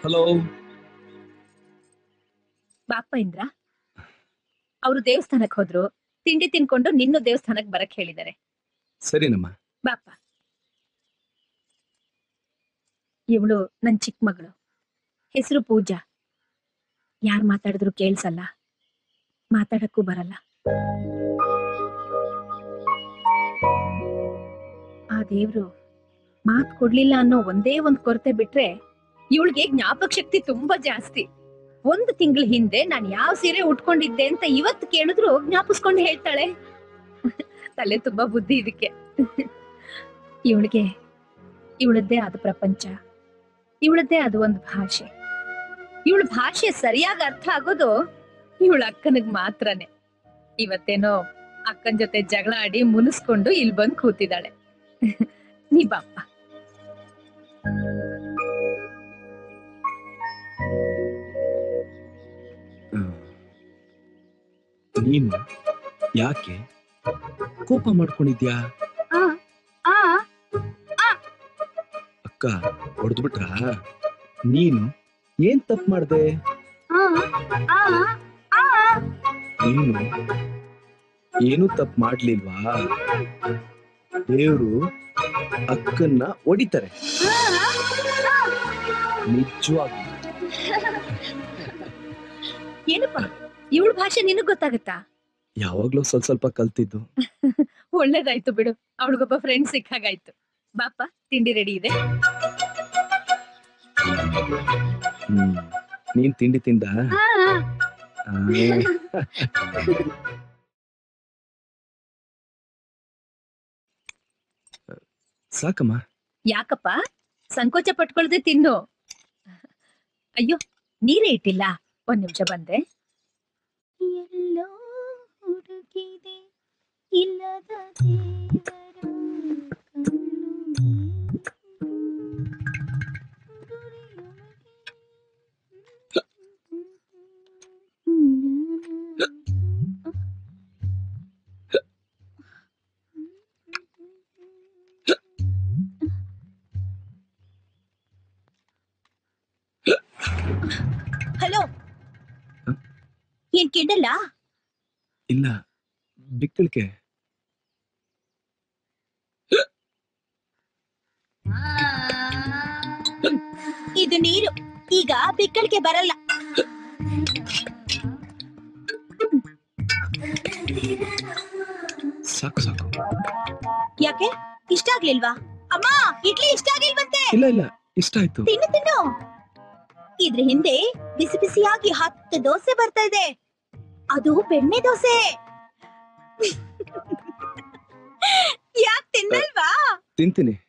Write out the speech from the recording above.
Hello ಬಾಪ ಇಂದ್ರ ಅವರು ದೇವಸ್ಥಾನಕ್ಕೆ ಹೋದ್ರು. ತಿಂಡಿ ತಿನ್ಕೊಂಡು ನಿನ್ನು ದೇವಸ್ಥಾನಕ್ಕೆ ಬರಕ್ ಹೇಳಿದ್ದಾರೆ. ಸರಿನಮ್ಮ. ಬಾಪ. ಇವಳು ನನ್ ಚಿಕ್ಕ ಮಗಳು, ಹೆಸರು ಪೂಜಾ. ಯಾರ್ ಮಾತಾಡಿದ್ರು ಕೇಳ್ಸಲ್ಲ, ಮಾತಾಡಕ್ಕೂ ಬರಲ್ಲ. ಆ ದೇವ್ರು ಮಾತ್ ಕೊಡ್ಲಿಲ್ಲ ಅನ್ನೋ ಒಂದೇ ಒಂದ್ ಕೊರತೆ ಬಿಟ್ರೆ ಇವಳಿಗೆ ಜ್ಞಾಪಕ ಶಕ್ತಿ ತುಂಬಾ ಜಾಸ್ತಿ. 1 ತಿಂಗಳ ಹಿಂದೆ ನಾನು ಯಾವ ಸೀರೆ ಉಟ್ಕೊಂಡಿದ್ದೆ ಅಂತ ಇವತ್ತು ಕೇಳಿದ್ರು ಜ್ಞಾಪಿಸ್ಕೊಂಡು ಹೇಳ್ತಾಳೆ. ತಲೆ ತುಂಬಾ ಬುದ್ಧಿ ಇದಕ್ಕೆ. ಇವಳಿಗೆ ಇವಳದ್ದೇ ಆದ ಪ್ರಪಂಚ, ಇವಳದ್ದೇ ಅದು ಒಂದು ಭಾಷೆ. ಇವಳ ಭಾಷೆ ಸರಿಯಾಗಿ ಅರ್ಥ ಆಗೋದು ಇವಳ ಅಕ್ಕನಿಗೆ ಮಾತ್ರನೇ. ಇವತ್ತೇನೋ ಅಕ್ಕನ ಜೊತೆ ಜಗಳ ಆಡಿ ಮುನಿಸ್ಕೊಂಡು ಇಲ್ಲಿ ಬಂದು ಕೂತಿದ್ದಾಳೆ. ನೀ ಬಾಪ್ಪ. ನೀನು ಯಾಕೆ ಕೋಪ ಮಾಡ್ಕೊಂಡಿದ್ಯಾ? ಅಕ್ಕ ಹೊಡೆದ್ಬಿಟ್ರ? ನೀನು ಏನ್ ತಪ್ಪು ಮಾಡ್ದೆ? ನೀನು ಏನು ತಪ್ಪು ಮಾಡ್ಲಿಲ್ವಾ? ದೇವ್ರು ಅಕ್ಕನ್ನ ಹೊಡಿತಾರೆ ನಿಜವಾಗಿ. ಏನಪ್ಪ ಇವಳ ಭಾಷೆ ನಿನಗ್ ಗೊತ್ತಾಗತ್ತಾ? ಯಾವಾಗ್ಲೂ ಸ್ವಲ್ಪ ಕಲ್ತಿದ್ದು. ಒಳ್ಳೇದಾಯ್ತು ಬಿಡು, ಅವಳಿಗೊಬ್ಬ ಫ್ರೆಂಡ್ ಸಿಕ್ಕಾಗಾಯ್ತು. ಬಾಪ, ತಿಂಡಿ ರೆಡಿ ಇದೆ. ನೀನ್ ತಿಂಡಿ ತಿಂದ? ಸಾಕಮ್ಮ. ಯಾಕಪ್ಪ ಸಂಕೋಚ ಪಟ್ಕೊಳ್ದೆ ತಿನ್ನು. ಅಯ್ಯೋ, ನೀರೇ ಇಟ್ಟಿಲ್ಲ. 1 ನಿಮಿಷ ಬಂದೆ. ಎಲ್ಲೋ ಹುಡುಕಿದೆ ಇಲ್ಲದ ಹಲೋ, ಏನ್ ಕೇಳಲ್ಲ? ಇಲ್ಲ, ಬಿಕ್ಕಳಿಕೆ. ಇದು ನೀರು, ಈಗ ಬಿಕ್ಕಳಿಕೆ ಬರಲ್ಲ. ಸಾಕು ಸಾಕು. ಯಾಕೆ ಇಷ್ಟ ಆಗ್ಲಿಲ್ವಾ? ಅಮ್ಮ, ಇಡ್ಲಿ ಇಷ್ಟ ಆಗಿಲ್ವಂತೆ. ಇಲ್ಲ, ಇಷ್ಟ ಆಯ್ತು. ತಿನ್ನು ತಿನ್ನು. ಇದ್ರ ಹಿಂದೆ ಬಿಸಿ ಬಿಸಿಯಾಗಿ 10 ದೋಸೆ ಬರ್ತಾ ಇದೆ. ಅದು ಬೆಣ್ಣೆ ದೋಸೆ. ಯಾಕೆ ತಿನ್ನಲ್ವಾ? ತಿಂತೀನಿ.